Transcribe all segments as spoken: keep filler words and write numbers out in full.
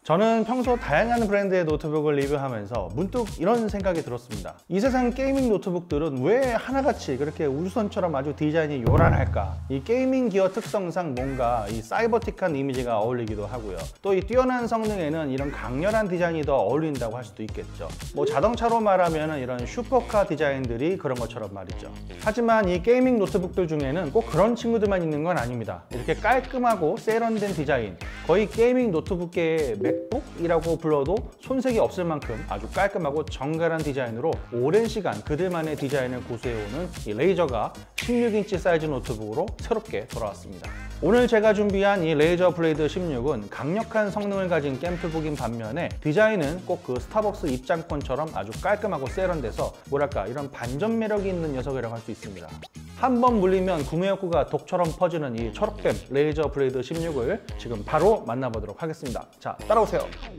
저는 평소 다양한 브랜드의 노트북을 리뷰하면서 문득 이런 생각이 들었습니다. 이 세상 게이밍 노트북들은 왜 하나같이 그렇게 우주선처럼 아주 디자인이 요란할까? 이 게이밍 기어 특성상 뭔가 이 사이버틱한 이미지가 어울리기도 하고요. 또 이 뛰어난 성능에는 이런 강렬한 디자인이 더 어울린다고 할 수도 있겠죠. 뭐 자동차로 말하면 이런 슈퍼카 디자인들이 그런 것처럼 말이죠. 하지만 이 게이밍 노트북들 중에는 꼭 그런 친구들만 있는 건 아닙니다. 이렇게 깔끔하고 세련된 디자인, 거의 게이밍 노트북계의 맥북이라고 불러도 손색이 없을 만큼 아주 깔끔하고 정갈한 디자인으로 오랜 시간 그들만의 디자인을 고수해오는 이 레이저가 십육 인치 사이즈 노트북으로 새롭게 돌아왔습니다. 오늘 제가 준비한 이 레이저 블레이드 십육은 강력한 성능을 가진 게임트북인 반면에 디자인은 꼭 그 스타벅스 입장권처럼 아주 깔끔하고 세련돼서 뭐랄까 이런 반전 매력이 있는 녀석이라고 할 수 있습니다. 한번 물리면 구매 욕구가 독처럼 퍼지는 이 초록뱀 레이저 블레이드 십육을 지금 바로 만나보도록 하겠습니다. 자, 따라오세요.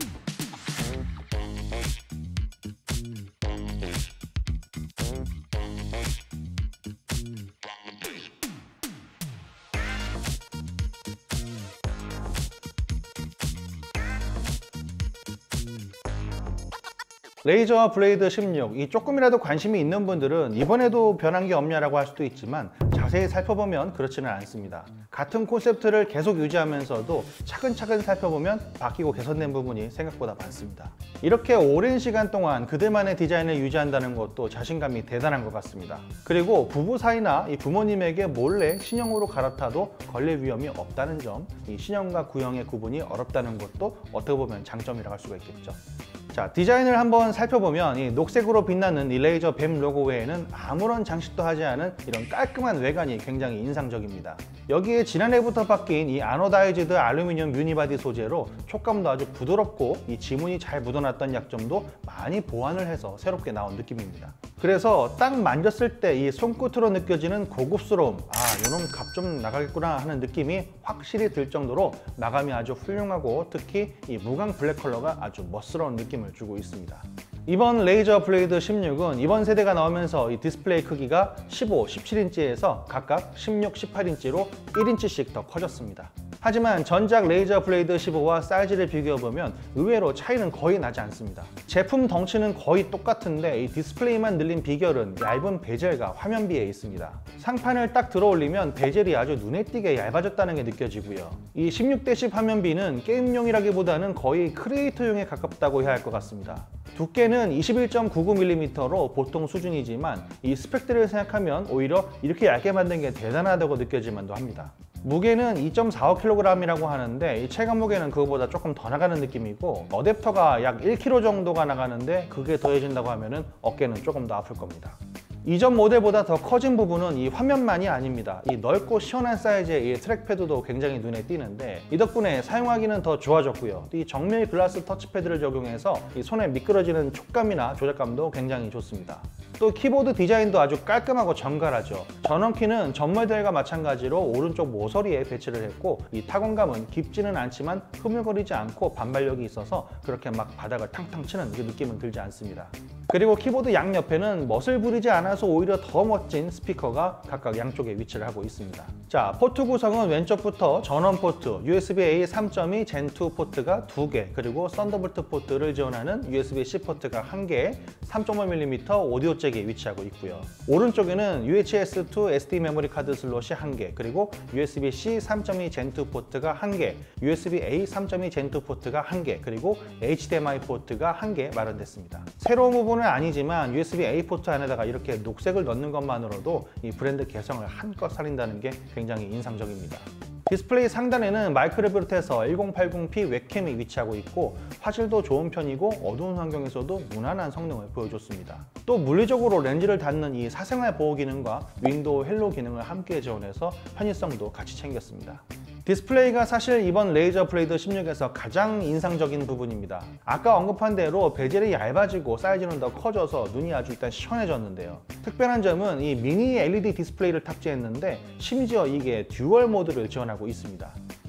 레이저 블레이드 십육, 이 조금이라도 관심이 있는 분들은 이번에도 변한 게 없냐라고 할 수도 있지만 자세히 살펴보면 그렇지는 않습니다. 같은 콘셉트를 계속 유지하면서도 차근차근 살펴보면 바뀌고 개선된 부분이 생각보다 많습니다. 이렇게 오랜 시간 동안 그들만의 디자인을 유지한다는 것도 자신감이 대단한 것 같습니다. 그리고 부부 사이나 이 부모님에게 몰래 신형으로 갈아타도 걸릴 위험이 없다는 점, 이 신형과 구형의 구분이 어렵다는 것도 어떻게 보면 장점이라고 할 수가 있겠죠. 자, 디자인을 한번 살펴보면 이 녹색으로 빛나는 이 레이저 뱀 로고 외에는 아무런 장식도 하지 않은 이런 깔끔한 외관이 굉장히 인상적입니다. 여기에 지난해부터 바뀐 이 아노다이즈드 알루미늄 유니바디 소재로 촉감도 아주 부드럽고 이 지문이 잘 묻어났던 약점도 많이 보완을 해서 새롭게 나온 느낌입니다. 그래서 딱 만졌을 때 이 손끝으로 느껴지는 고급스러움, 아 이놈 값 좀 나가겠구나 하는 느낌이 확실히 들 정도로 마감이 아주 훌륭하고 특히 이 무광 블랙 컬러가 아주 멋스러운 느낌을 주고 있습니다. 이번 레이저 블레이드 십육은 이번 세대가 나오면서 이 디스플레이 크기가 십오, 십칠 인치에서 각각 십육, 십팔 인치로 일 인치씩 더 커졌습니다. 하지만 전작 레이저 블레이드 십오와 사이즈를 비교해보면 의외로 차이는 거의 나지 않습니다. 제품 덩치는 거의 똑같은데 이 디스플레이만 늘린 비결은 얇은 베젤과 화면비에 있습니다. 상판을 딱 들어 올리면 베젤이 아주 눈에 띄게 얇아졌다는 게 느껴지고요. 이 십육 대 십 화면비는 게임용이라기보다는 거의 크리에이터용에 가깝다고 해야 할 것 같습니다. 두께는 이십일 점 구구 밀리미터로 보통 수준이지만 이 스펙들을 생각하면 오히려 이렇게 얇게 만든 게 대단하다고 느껴지만도 합니다. 무게는 이 점 사오 킬로그램이라고 하는데 이 체감 무게는 그거보다 조금 더 나가는 느낌이고 어댑터가 약 일 킬로그램 정도가 나가는데 그게 더해진다고 하면은 어깨는 조금 더 아플 겁니다. 이전 모델보다 더 커진 부분은 이 화면만이 아닙니다. 이 넓고 시원한 사이즈의 이 트랙패드도 굉장히 눈에 띄는데 이 덕분에 사용하기는 더 좋아졌고요. 이 정밀 글라스 터치패드를 적용해서 이 손에 미끄러지는 촉감이나 조작감도 굉장히 좋습니다. 또 키보드 디자인도 아주 깔끔하고 정갈하죠. 전원키는 전 모델과 마찬가지로 오른쪽 모서리에 배치를 했고 이 타건감은 깊지는 않지만 흐물거리지 않고 반발력이 있어서 그렇게 막 바닥을 탕탕 치는 그 느낌은 들지 않습니다. 그리고 키보드 양옆에는 멋을 부리지 않아서 오히려 더 멋진 스피커가 각각 양쪽에 위치를 하고 있습니다. 자, 포트 구성은 왼쪽부터 전원 포트, 유에스비 에이 삼 점 이 젠 투 포트가 두 개, 그리고 썬더볼트 포트를 지원하는 유에스비 씨 포트가 한 개, 삼 점 오 밀리미터 오디오 잭이 위치하고 있고요. 오른쪽에는 유에이치에스 투 에스디 메모리 카드 슬롯이 한 개, 그리고 유에스비 씨 삼 점 이 젠 투 포트가 한 개, 유에스비 에이 삼 점 이 젠 투 포트가 한 개, 그리고 에이치디엠아이 포트가 한 개 마련됐습니다. 새로운 부분은 아니지만 유에스비 에이 포트 안에다가 이렇게 녹색을 넣는 것만으로도 이 브랜드 개성을 한껏 살린다는 게 굉장히 인상적입니다. 디스플레이 상단에는 마이크로브루트에서 천팔십 피 웹캠이 위치하고 있고 화질도 좋은 편이고 어두운 환경에서도 무난한 성능을 보여줬습니다. 또 물리적으로 렌즈를 닫는 이 사생활 보호 기능과 윈도우 헬로 기능을 함께 지원해서 편의성도 같이 챙겼습니다. 디스플레이가 사실 이번 레이저 블레이드 십육에서 가장 인상적인 부분입니다. 아까 언급한 대로 베젤이 얇아지고 사이즈는 더 커져서 눈이 아주 일단 시원해졌는데요. 특별한 점은 이 미니 엘이디 디스플레이를 탑재했는데 심지어 이게 듀얼 모드를 지원하고 있습니다.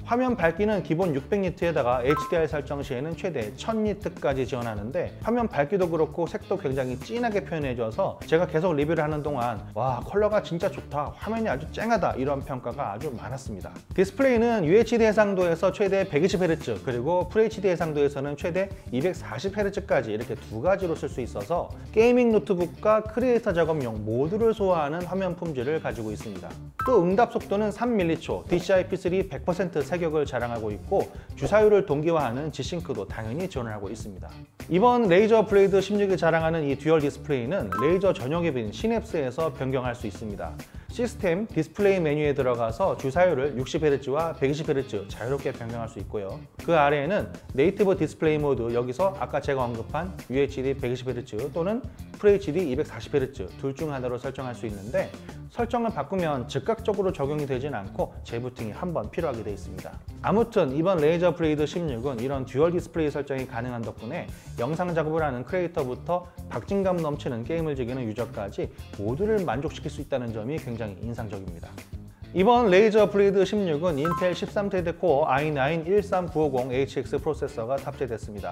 화면 밝기는 기본 육백 니트에다가 에이치디알 설정 시에는 최대 천 니트까지 지원하는데 화면 밝기도 그렇고 색도 굉장히 진하게 표현해줘서 제가 계속 리뷰를 하는 동안 와 컬러가 진짜 좋다, 화면이 아주 쨍하다 이런 평가가 아주 많았습니다. 디스플레이는 유에이치디 해상도에서 최대 백이십 헤르츠 그리고 에프에이치디 해상도에서는 최대 이백사십 헤르츠까지 이렇게 두 가지로 쓸 수 있어서 게이밍 노트북과 크리에이터 작업용 모두를 소화하는 화면 품질을 가지고 있습니다. 또 응답 속도는 삼 밀리초, 디씨아이피 쓰리 백 퍼센트 세격을 자랑하고 있고 주사율을 동기화하는 G싱크도 당연히 지원을 하고 있습니다. 이번 레이저 블레이드 십육이 자랑하는 이 듀얼 디스플레이는 레이저 전용 앱인 시냅스에서 변경할 수 있습니다. 시스템 디스플레이 메뉴에 들어가서 주사율을 육십 헤르츠와 백이십 헤르츠 자유롭게 변경할 수 있고요. 그 아래에는 네이티브 디스플레이 모드, 여기서 아까 제가 언급한 유에이치디 백이십 헤르츠 또는 에프에이치디 이백사십 헤르츠 둘 중 하나로 설정할 수 있는데 설정을 바꾸면 즉각적으로 적용이 되진 않고 재부팅이 한 번 필요하게 되어 있습니다. 아무튼 이번 레이저 블레이드 십육은 이런 듀얼 디스플레이 설정이 가능한 덕분에 영상 작업을 하는 크리에이터부터 박진감 넘치는 게임을 즐기는 유저까지 모두를 만족시킬 수 있다는 점이 굉장히 인상적입니다. 이번 레이저 블레이드 십육은 인텔 십삼 세대 코어 아이 나인 일삼구오공 에이치엑스 프로세서가 탑재됐습니다.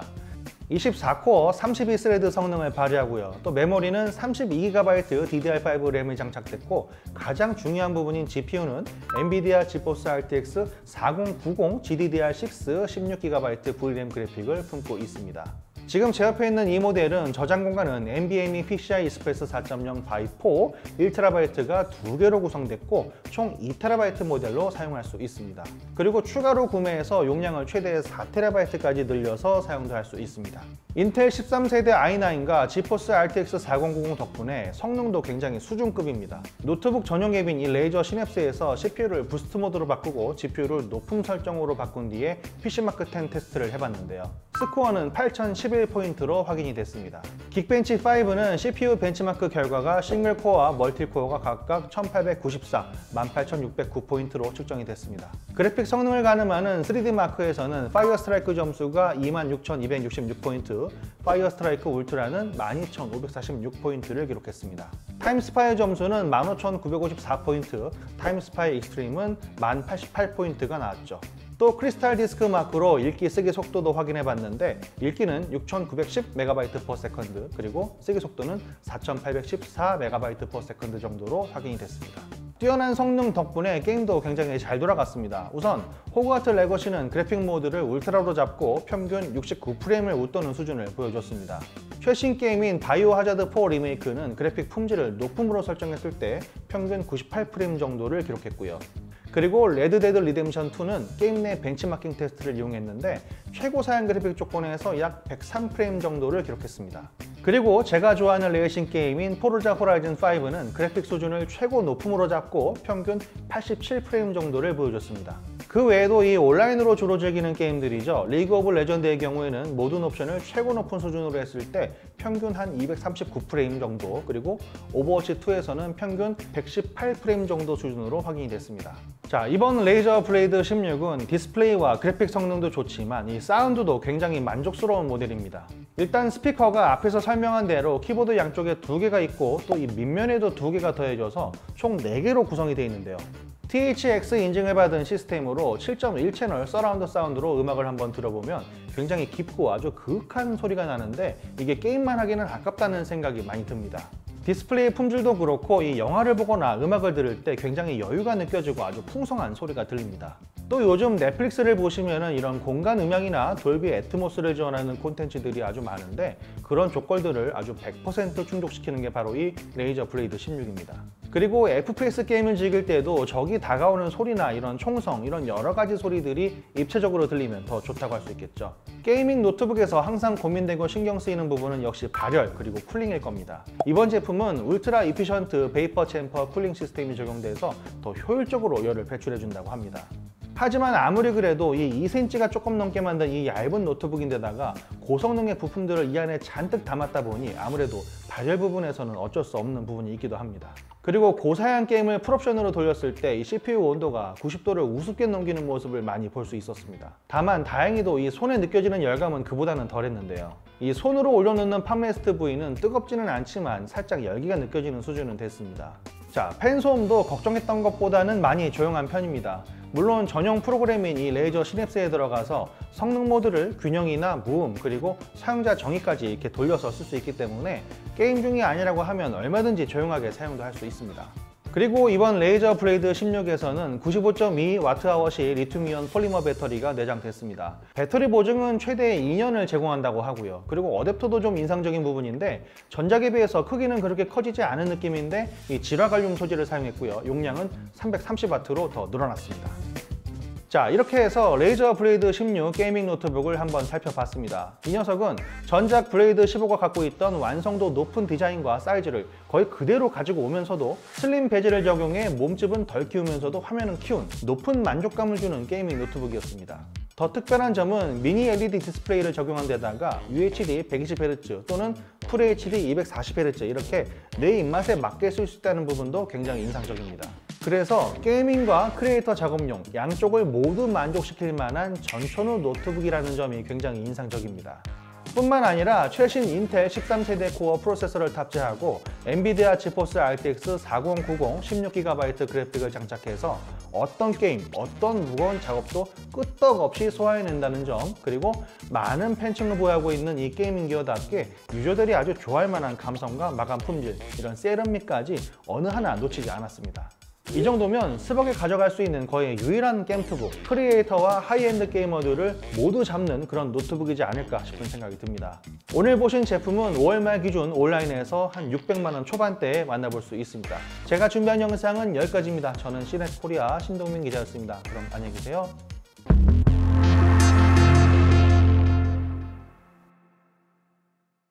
이십사 코어 삼십이 스레드 성능을 발휘하고요. 또 메모리는 삼십이 기가바이트 디디알 파이브 램이 장착됐고 가장 중요한 부분인 지피유는 엔비디아 지포스 알티엑스 사공구공 지디디알 식스 십육 기가바이트 브이램 그래픽을 품고 있습니다. 지금 제 옆에 있는 이 모델은 저장 공간은 엔비에이엠이 피시아이 익스프레스 사 점 영 바이 사 일 테라바이트가 두 개로 구성됐고 총 이 테라바이트 모델로 사용할 수 있습니다. 그리고 추가로 구매해서 용량을 최대 사 테라바이트까지 늘려서 사용도 할 수 있습니다. 인텔 십삼 세대 아이 나인과 지포스 알티엑스 사공구공 덕분에 성능도 굉장히 수준급입니다. 노트북 전용 앱인 이 레이저 시냅스에서 씨피유를 부스트 모드로 바꾸고 지피유를 높음 설정으로 바꾼 뒤에 피씨마크 텐 테스트를 해봤는데요. 스코어는 팔천십일 포인트로 확인이 됐습니다. 긱벤치 오는 씨피유 벤치마크 결과가 싱글코어와 멀티코어가 각각 천팔백구십사, 만 팔천육백구 포인트로 측정이 됐습니다. 그래픽 성능을 가늠하는 쓰리디 마크에서는 파이어 스트라이크 점수가 이만 육천이백육십육 포인트, 파이어 스트라이크 울트라는 만 이천오백사십육 포인트를 기록했습니다. 타임스파이어 점수는 만 오천구백오십사 포인트, 타임스파이어 익스트림은 만 팔십팔 포인트가 나왔죠. 또 크리스탈 디스크 마크로 읽기 쓰기 속도도 확인해 봤는데 읽기는 육천구백십 메가바이트 퍼 세컨드 그리고 쓰기 속도는 사천팔백십사 메가바이트 퍼 세컨드 정도로 확인이 됐습니다. 뛰어난 성능 덕분에 게임도 굉장히 잘 돌아갔습니다. 우선 호그와트 레거시는 그래픽 모드를 울트라로 잡고 평균 육십구 프레임을 웃도는 수준을 보여줬습니다. 최신 게임인 바이오 하자드 사 리메이크는 그래픽 품질을 높음으로 설정했을 때 평균 구십팔 프레임 정도를 기록했고요. 그리고 레드데드 리뎀션 투는 게임 내 벤치마킹 테스트를 이용했는데 최고 사양 그래픽 조건에서 약 백삼 프레임 정도를 기록했습니다. 그리고 제가 좋아하는 레이싱 게임인 포르자 호라이즌 파이브는 그래픽 수준을 최고 높음으로 잡고 평균 팔십칠 프레임 정도를 보여줬습니다. 그 외에도 이 온라인으로 주로 즐기는 게임들이죠. 리그 오브 레전드의 경우에는 모든 옵션을 최고 높은 수준으로 했을 때 평균 한 이백삼십구 프레임 정도, 그리고 오버워치 투에서는 평균 백십팔 프레임 정도 수준으로 확인이 됐습니다. 자, 이번 레이저 블레이드 십육은 디스플레이와 그래픽 성능도 좋지만 이 사운드도 굉장히 만족스러운 모델입니다. 일단 스피커가 앞에서 설명한 대로 키보드 양쪽에 두 개가 있고 또 이 밑면에도 두 개가 더해져서 총 네 개로 구성이 되어 있는데요. 티에이치엑스 인증을 받은 시스템으로 칠 점 일 채널 서라운드 사운드로 음악을 한번 들어보면 굉장히 깊고 아주 그윽한 소리가 나는데 이게 게임만 하기는 아깝다는 생각이 많이 듭니다. 디스플레이 품질도 그렇고 이 영화를 보거나 음악을 들을 때 굉장히 여유가 느껴지고 아주 풍성한 소리가 들립니다. 또 요즘 넷플릭스를 보시면은 이런 공간 음향이나 돌비 애트모스를 지원하는 콘텐츠들이 아주 많은데 그런 조건들을 아주 백 퍼센트 충족시키는 게 바로 이 레이저 블레이드 십육입니다. 그리고 에프피에스 게임을 즐길 때도 적이 다가오는 소리나 이런 총성, 이런 여러 가지 소리들이 입체적으로 들리면 더 좋다고 할 수 있겠죠. 게이밍 노트북에서 항상 고민되고 신경 쓰이는 부분은 역시 발열 그리고 쿨링일 겁니다. 이번 제품은 울트라 이피션트 베이퍼 챔버 쿨링 시스템이 적용돼서 더 효율적으로 열을 배출해 준다고 합니다. 하지만 아무리 그래도 이 이 센티미터가 조금 넘게 만든 이 얇은 노트북인데다가 고성능의 부품들을 이 안에 잔뜩 담았다 보니 아무래도 발열 부분에서는 어쩔 수 없는 부분이 있기도 합니다. 그리고 고사양 게임을 풀옵션으로 돌렸을 때 이 씨피유 온도가 구십 도를 우습게 넘기는 모습을 많이 볼 수 있었습니다. 다만 다행히도 이 손에 느껴지는 열감은 그보다는 덜했는데요. 이 손으로 올려놓는 팜레스트 부위는 뜨겁지는 않지만 살짝 열기가 느껴지는 수준은 됐습니다. 자, 팬 소음도 걱정했던 것보다는 많이 조용한 편입니다. 물론 전용 프로그램인 이 레이저 시냅스에 들어가서 성능 모드를 균형이나 무음 그리고 사용자 정의까지 이렇게 돌려서 쓸 수 있기 때문에 게임 중이 아니라고 하면 얼마든지 조용하게 사용도 할 수 있습니다. 그리고 이번 레이저 블레이드 십육에서는 구십오 점 이 와트아워시 리튬이온 폴리머 배터리가 내장됐습니다. 배터리 보증은 최대 이 년을 제공한다고 하고요. 그리고 어댑터도 좀 인상적인 부분인데 전작에 비해서 크기는 그렇게 커지지 않은 느낌인데 이 질화갈륨 소재를 사용했고요. 용량은 삼백삼십 와트로 더 늘어났습니다. 자, 이렇게 해서 레이저 블레이드 십육 게이밍 노트북을 한번 살펴봤습니다. 이 녀석은 전작 블레이드 십오가 갖고 있던 완성도 높은 디자인과 사이즈를 거의 그대로 가지고 오면서도 슬림 베젤을 적용해 몸집은 덜 키우면서도 화면은 키운 높은 만족감을 주는 게이밍 노트북이었습니다. 더 특별한 점은 미니 엘이디 디스플레이를 적용한 데다가 유에이치디 백이십 헤르츠 또는 풀에이치디 이백사십 헤르츠 이렇게 내 입맛에 맞게 쓸 수 있다는 부분도 굉장히 인상적입니다. 그래서 게이밍과 크리에이터 작업용 양쪽을 모두 만족시킬 만한 전천후 노트북이라는 점이 굉장히 인상적입니다. 뿐만 아니라 최신 인텔 십삼 세대 코어 프로세서를 탑재하고 엔비디아 지포스 알티엑스 사공구공 십육 기가바이트 그래픽을 장착해서 어떤 게임, 어떤 무거운 작업도 끄떡없이 소화해낸다는 점, 그리고 많은 팬층을 보유하고 있는 이 게이밍 기어답게 유저들이 아주 좋아할 만한 감성과 마감 품질, 이런 세련미까지 어느 하나 놓치지 않았습니다. 이 정도면 스벅에 가져갈 수 있는 거의 유일한 게임투북, 크리에이터와 하이엔드 게이머들을 모두 잡는 그런 노트북이지 않을까 싶은 생각이 듭니다. 오늘 보신 제품은 오월 말 기준 온라인에서 한 육백만 원 초반대에 만나볼 수 있습니다. 제가 준비한 영상은 여기까지입니다. 저는 씨넷코리아 신동민 기자였습니다. 그럼 안녕히 계세요.